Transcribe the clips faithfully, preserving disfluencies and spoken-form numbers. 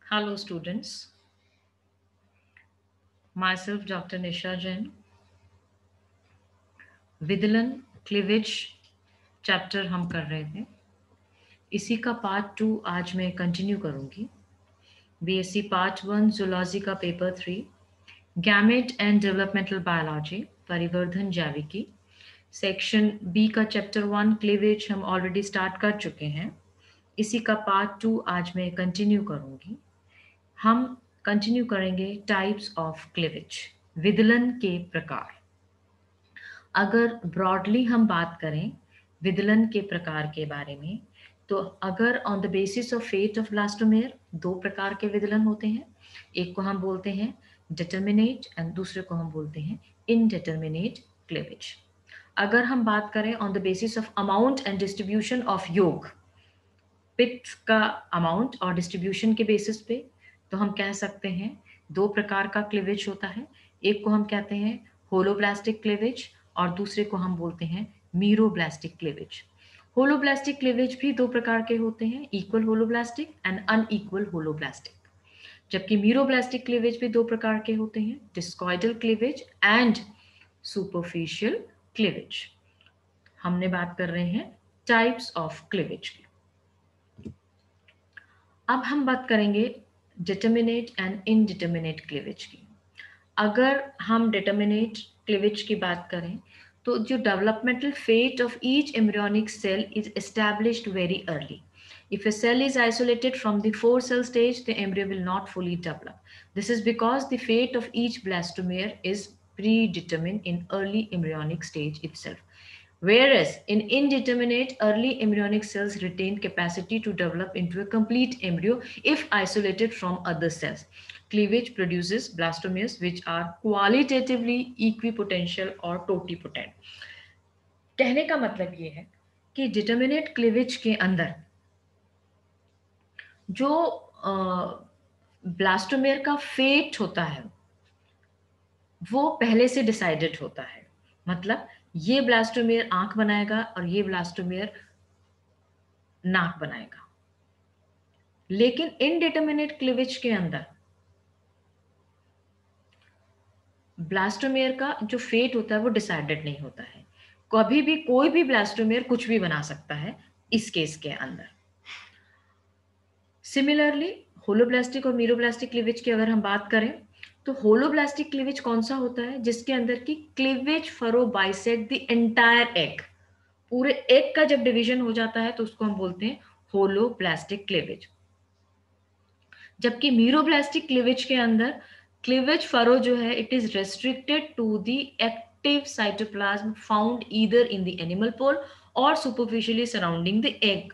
Hello students, myself Doctor Nisha Jain, विदलन cleavage chapter हम कर रहे थे, इसी का पार्ट टू आज मैं कंटिन्यू करूंगी। बीएससी पार्ट वन जूलॉजी का paper three, gamete and developmental biology, परिवर्धन जैविकी, सेक्शन बी का चैप्टर वन क्लीवेज हम ऑलरेडी स्टार्ट कर चुके हैं। इसी का पार्ट टू आज मैं कंटिन्यू करूंगी। हम कंटिन्यू करेंगे टाइप्स ऑफ क्लीवेज, विदलन के प्रकार। अगर ब्रॉडली हम बात करें विदलन के प्रकार के बारे में, तो अगर on the basis of fate of blastomere दो प्रकार के विदलन होते हैं। एक को हम बोलते हैं डिटर्मिनेट एंड दूसरे को हम बोलते हैं इनडिटर्मिनेट क्लीवेज। अगर हम बात करें on the basis of amount and distribution of yolk, पित्त का अमाउंट और डिस्ट्रीब्यूशन के बेसिस पे, तो हम कह सकते हैं दो प्रकार का क्लीवेज होता है। एक को हम कहते हैं होलोब्लास्टिक क्लीवेज और दूसरे को हम बोलते हैं मीरोब्लास्टिक क्लीवेज। होलोब्लास्टिक क्लीवेज भी दो प्रकार के होते हैं, equal holoblastic and unequal holoblastic. जबकि मीरोब्लास्टिक क्लीवेज भी दो प्रकार के होते हैं, discoidal cleavage and superficial cleavage. हमने बात कर रहे हैं टाइप्स ऑफ क्लीवेज की। अब हम बात करेंगे डिटर्मिनेट एंड इनडिटर्मिनेट क्लीवेज की। अगर हम डिटर्मिनेट क्लीवेज की बात करें, तो जो developmental fate of each embryonic cell is established very early. If a cell is isolated from the four cell stage, the embryo will not fully develop. This is because the fate of each blastomere is predetermined in early embryonic stage itself. Whereas in indeterminate, early embryonic cells retain capacity to develop into a complete embryo if isolated from other cells. Cleavage produces blastomeres which are qualitatively equipotential or totipotent. कहने का मतलब ये है कि determinate cleavage के अंदर जो ब्लास्टोमेर का फेट होता है वो पहले से डिसाइडेड होता है। मतलब ये ब्लास्टोमेर आंख बनाएगा और ये ब्लास्टोमेर नाक बनाएगा। लेकिन इनडिटर्मिनेट क्लीवेज के अंदर ब्लास्टोमेर का जो फेट होता है वो डिसाइडेड नहीं होता है। कभी भी कोई भी ब्लास्टोमेर कुछ भी बना सकता है इस केस के अंदर। सिमिलरली होलोब्लास्टिक और मीरोब्लास्टिक क्लीवेज की अगर हम बात करें, तो होलोब्लास्टिक क्लीवेज कौन सा होता है? जिसके अंदर की cleavage furrow bisect the entire egg. पूरे एग का जब डिवीजन हो जाता है तो उसको हम बोलते हैं होलोब्लास्टिक क्लीवेज। जबकि मीरोब्लास्टिक क्लीवेज के अंदर क्लीवेज फरो जो है it is restricted to the active cytoplasm found either in the animal pole और superficially surrounding the egg.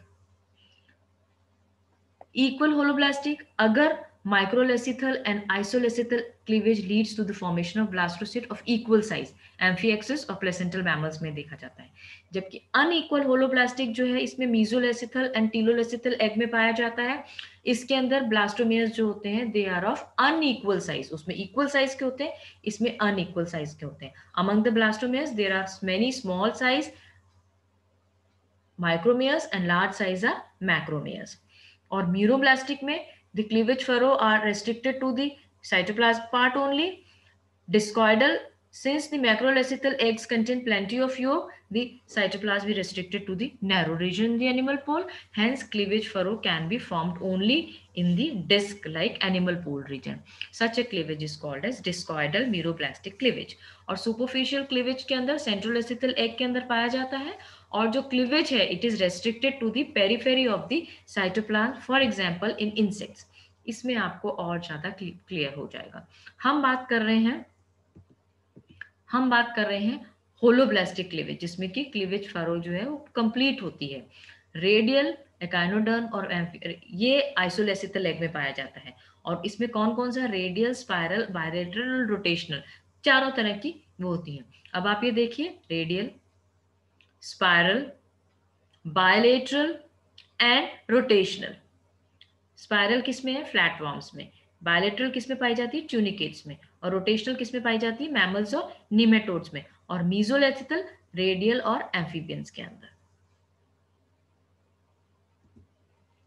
Equal holoblastic, अगर microlecital and isolecital cleavage leads to the formation of blastocyst of equal size, amphioxus और placental mammals में देखा जाता है। जबकि unequal holoblastic जो है इसमें mesolecital and telolecital egg में पाया जाता है। इसके अंदर blastomeres जो होते हैं they are of unequal size, उसमें equal size के होते हैं, इसमें unequal size के होते हैं। Among the blastomeres there are many small size micromeres and large size are macromeres. और मीरोब्लास्टिक में the cleavage furrow are restricted to the cytoplasm part only. Discoidal, since the macrolecital eggs contain plenty of yolk, the cytoplasm is restricted to the narrow region in the animal pole. Hence, cleavage furrow can be formed only in the disc-like animal pole region. Such a cleavage is called as discoidal meroplastic cleavage. और superficial cleavage के अंदर centrolecital egg के अंदर पाया जाता है। और जो क्लीवेज है it is restricted to the periphery of the cytoplasm, for example in insects. इसमें आपको और ज्यादा क्लियर हो जाएगा। हम बात कर रहे हैं हम बात कर रहे हैं होलोब्लास्टिक क्लीवेज, जिसमें कि क्लीवेज फरो जो है वो कंप्लीट होती है। रेडियल, एकाइनोडर्म और ये आइसोलेसिटल एग में पाया जाता है। और इसमें कौन कौन सा? रेडियल, स्पाइरल, बायलेटरल, रोटेशनल, चारों तरह की वो होती हैं। अब आप ये देखिए, radial, spiral, bilateral and rotational. Spiral किस में है? फ्लैट वॉर्म्स में। बायलेटरल किस में पाई जाती है? ट्यूनिकेट्स में। और रोटेशनल किस में पाई जाती है? मैमल्स और निमेटोड्स में। और मीजोलेथिकल रेडियल और एम्फीबियंस के अंदर।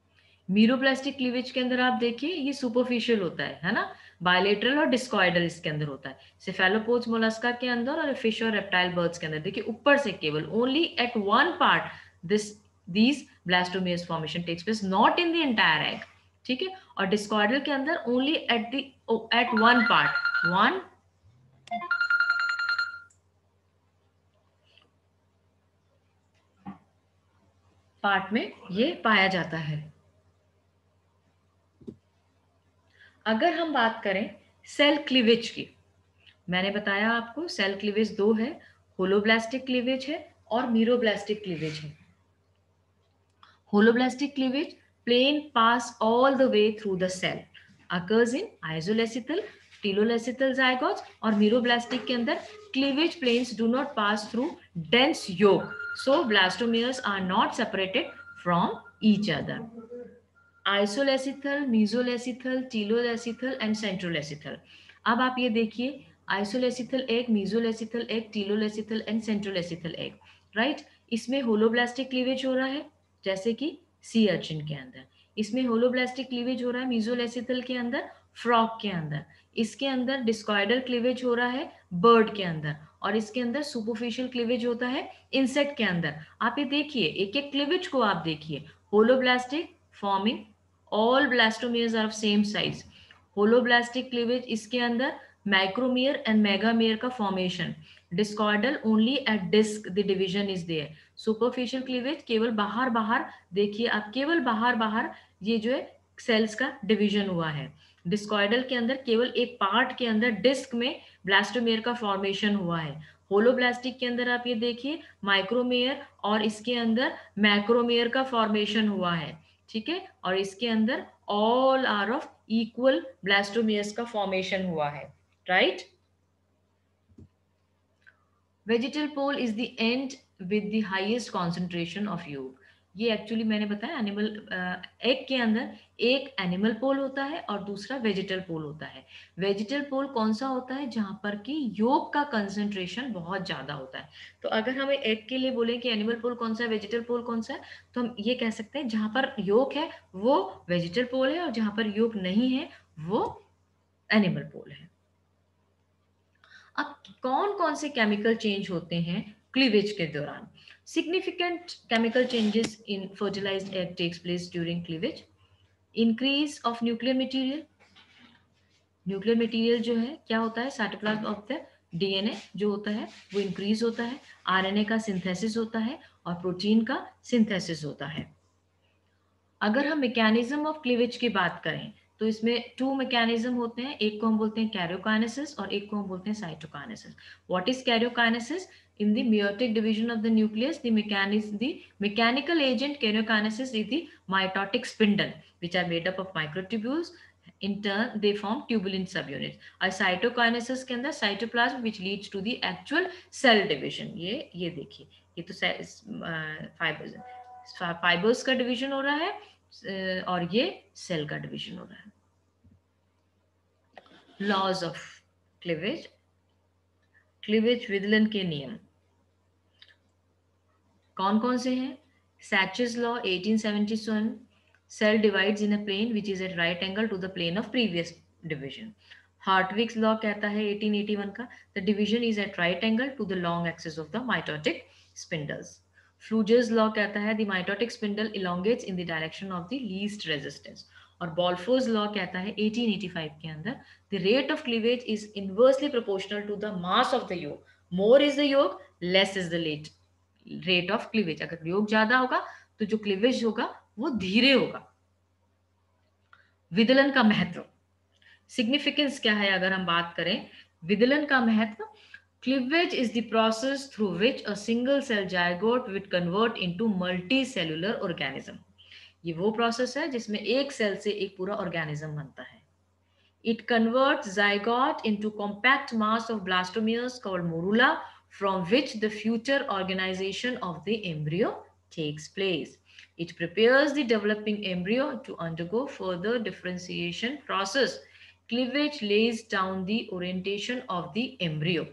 मीरोप्लास्टिक क्लीवेज के अंदर आप देखिए ये सुपरफिशियल होता है है ना, बायलेटरल और डिस्कॉइडल इसके अंदर होता है। सेफेलोपोड्स मोलस्का के अंदर और फिश और रेप्टाइल बर्ड्स के अंदर देखिए ऊपर से केवल only at one part this these blastomeres formation takes place, not in the entire egg, ठीक है। और डिस्कॉइडल के अंदर only at the at one part, one part में ये पाया जाता है। अगर हम बात करें सेल क्लीवेज की, मैंने बताया आपको सेल क्लीवेज दो है, होलोब्लास्टिक क्लीवेज है और मीरोब्लास्टिक क्लीवेज है। Holoblastic cleavage, plane pass all the way through the cell, occurs in isolecithal, telolecital zygotes और miroblastic के अंदर cleavage planes do not pass through dense yolk, so blastomeres are not separated from each other. Isolecithal, mesolecithal, telolecital and centrolecital. अब आप ये देखिए isolecithal egg, mesolecithal egg, telolecithal and centrolecithal egg, right. इसमें holoblastic cleavage हो रहा है जैसे कि सी अर्चिन के अंदर, इसमें होलोब्लास्टिक क्लीवेज हो रहा है मीजोलेसिथल के अंदर, फ्रॉग के अंदर, इसके अंदर डिस्कॉइडल क्लीवेज हो रहा है बर्ड के अंदर, और इसके अंदर सुपरफिशियल क्लीवेज होता है इंसेक्ट के अंदर। आप ये देखिए एक एक क्लीवेज को आप देखिए, holoblastic forming all blastomeres are of same size, holoblastic cleavage इसके अंदर मैक्रोमियर एंड मेगामियर का formation, discoidal only at disc the division is there, superficial cleavage केवल बाहर बाहर देखिए आप, केवल बाहर बाहर ये जो है सेल्स का डिवीजन हुआ है। डिस्कॉइडल के अंदर केवल एक पार्ट के अंदर डिस्क में ब्लास्टोमेयर का फॉर्मेशन हुआ है। होलोब्लास्टिक के अंदर आप ये देखिए माइक्रोमेयर और इसके अंदर मैक्रोमेयर का फॉर्मेशन हुआ है, ठीक है। और इसके अंदर all are of equal blastomeres का फॉर्मेशन हुआ है, right. Vegetal pole is the end with the highest concentration of yolk. ये एक्चुअली मैंने बताया एनिमल एग के अंदर एक एनिमल पोल होता है और दूसरा वेजिटल पोल होता है। वेजिटल पोल कौन सा होता है, जहां पर कि योग का कंसंट्रेशन बहुत ज्यादा होता है। तो अगर हमें एग के लिए बोले कि एनिमल पोल कौन सा है, वेजिटल पोल कौन सा है, तो हम ये कह सकते हैं जहां पर योग है वो वेजिटल पोल है और जहां पर योग नहीं है वो एनिमल पोल है। अब कौन कौन से केमिकल चेंज होते हैं क्लीवेज के दौरान? Significant chemical changes in fertilized egg takes place during cleavage. Increase of nuclear material, nuclear material जो है क्या होता है, साइटोप्लाज्म ऑफ द डीएनए जो होता है वो इंक्रीज होता है, आरएनए का सिंथेसिस होता है और प्रोटीन का सिंथेसिस होता है। अगर हम मैकेनिज्म ऑफ क्लीवेज की बात करें तो इसमें टू मैकेनिज्म होते हैं, एक को हम बोलते हैं कैरियोकाइनेसिस और एक को हम बोलते हैं cytokinesis. What is karyokinesis? In the meiotic division of the nucleus, the mechanism, the mechanical agent karyokinesis is the mitotic spindle, which are made up of microtubules. In turn, they form tubulin subunits. और cytokinesis के अंदर cytoplasm, which leads to the actual cell division. ये ये देखिए, ये तो fibres fibres का division हो रहा है और ये सेल का डिवीजन हो रहा है। लॉज ऑफ क्लीवेज, क्लीवेज विदलन के नियम कौन कौन से हैं? Sachs law eighteen seventy-one, cell divides in a plane which is at right angle to the plane of previous division. Hartwig's law कहता है eighteen eighty-one का, the division is at right angle to the long axis of the mitotic spindles. Fluger's law कहता है the mitotic spindle elongates in the direction of the least resistance. और Balfour's law कहता है eighteen eighty-five के अंदर the rate of cleavage is inversely proportional to the mass of the yolk. More is the yolk, less is the rate rate of cleavage. अगर yolk ज्यादा होगा तो जो क्लीवेज होगा वो धीरे होगा। विदलन का महत्व, सिग्निफिकेंस क्या है अगर हम बात करें विदलन का महत्व? Cleavage is the process through which a single cell zygote will convert into multicellular organism. ये वो प्रोसेस है जिसमें एक सेल से एक पूरा ऑर्गेनिज्म बनता है। It converts zygote into compact mass of blastomeres called morula, from which the future organization of the embryo takes place. It prepares the developing embryo to undergo further differentiation process. Cleavage lays down the orientation of the embryo.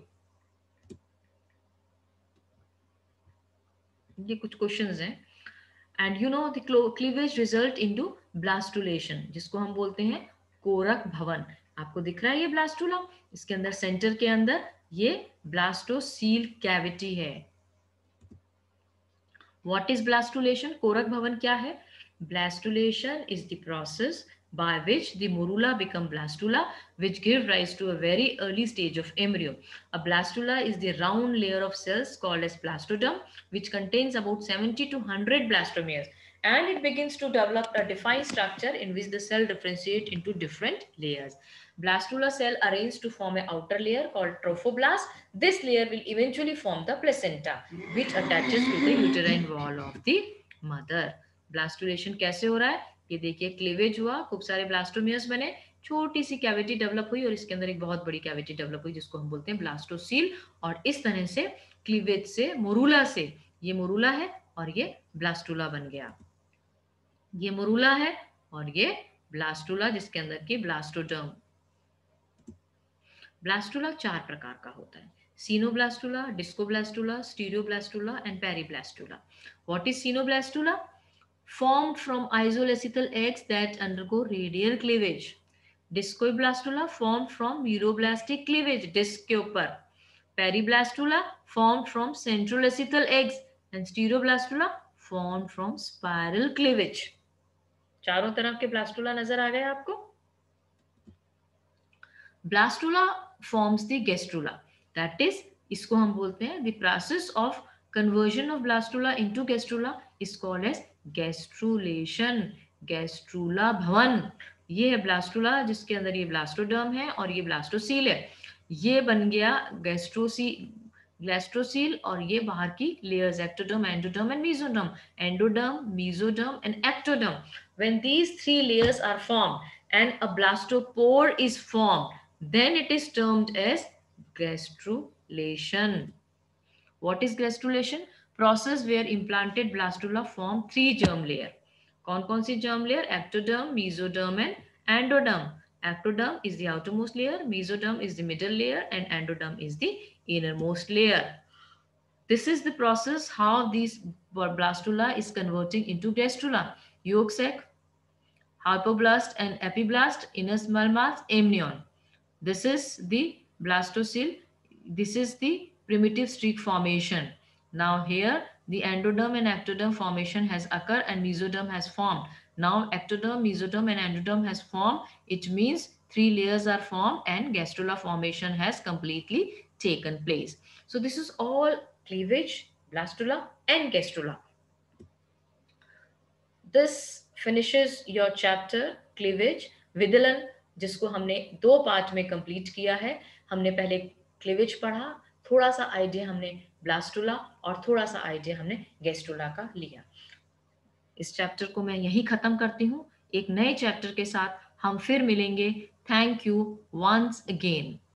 ये कुछ questions हैं. And you know the cleavage result into blastulation, जिसको हम बोलते हैं कोरक भवन। आपको दिख रहा है ये ब्लास्टुला, इसके अंदर सेंटर के अंदर ये ब्लास्टोसील कैविटी है। What is blastulation? कोरक भवन क्या है? Blastulation is the process by which the morula become blastula, which give rise to a very early stage of embryo. A blastula is the round layer of cells called as blastoderm, which contains about seventy to one hundred blastomeres, and it begins to develop a defined structure in which the cell differentiate into different layers. Blastula cell arranged to form an outer layer called trophoblast. This layer will eventually form the placenta, which attaches to the uterine wall of the mother. Blastulation कैसे हो रहा है? ये देखिए, cleavage हुआ, खूब सारे blastomeres बने, छोटी सी कैविटी डेवलप हुई और इसके अंदर एक बहुत बड़ी कैविटी डेवलप हुई जिसको हम बोलते हैं ब्लास्टोसील। और इस तरह से क्लीवेज से, मोरूला से, ये मोरूला है और ये ब्लास्टुला बन गया। ये मोरूला है और ये ब्लास्टुला, जिसके अंदर की ब्लास्टोडर्म। ब्लास्टुला चार प्रकार का होता है: coeloblastula, discoblastula, stereoblastula and periblastula. What is coeloblastula? Formed from isolecithal eggs that undergo radial cleavage. Discoblastula formed from meroblastic cleavage, disc के ऊपर. Periblastula formed from centrolecithal eggs and stereoblastula formed from spiral cleavage. चारों तरफ के blastula नजर आ गए आपको? Blastula forms the gastrula. That is, इसको हम बोलते हैं the process of conversion of blastula into gastrula is called as gastrulation, gastrula भवन। ये है ब्लास्टुला, जिसके अंदर ये ब्लास्टोडर्म है और ये ब्लास्टोसील है। ये बन गया गैस्ट्रोसील, ग्लास्ट्रोसील, और ये बाहर की layers ectoderm, endoderm and mesoderm, endoderm, mesoderm and ectoderm. When these three layers are formed and a blastopore is formed, then it is termed as gastrulation. What is gastrulation? Process where implanted blastula form three germ layer. कौन कौन सी germ layer? Ectoderm, mesoderm and endoderm. Ectoderm is the outermost layer, mesoderm is the middle layer, and endoderm is the innermost layer. This is the process how these blastula is converting into gastrula. Yolk sac, hypoblast and epiblast, inner small mass, amnion. This is the blastocyst. This is the primitive streak formation. Now here the endoderm and ectoderm formation has occurred and mesoderm has formed. Now ectoderm, mesoderm and endoderm has formed. It means three layers are formed and gastrula formation has completely taken place. So this is all cleavage, blastula and gastrula. This finishes your chapter cleavage. विदलन, जिसको हमने दो part में complete किया है। हमने पहले cleavage पढ़ा, थोड़ा सा आइडिया हमने ब्लास्टुला और थोड़ा सा आइडिया हमने गैस्ट्रुला का लिया। इस चैप्टर को मैं यहीं खत्म करती हूँ। एक नए चैप्टर के साथ हम फिर मिलेंगे। Thank you once again.